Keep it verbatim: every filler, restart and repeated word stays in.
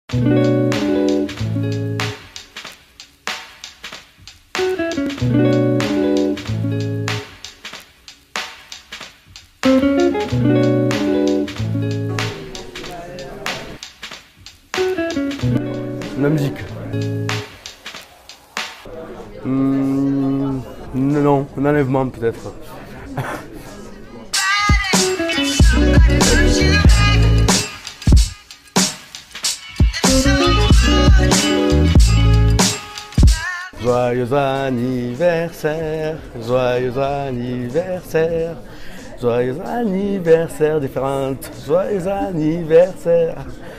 La musique. Mmh, non, un enlèvement peut-être. Joyeux anniversaire, joyeux anniversaire, joyeux anniversaire différentes, joyeux anniversaire.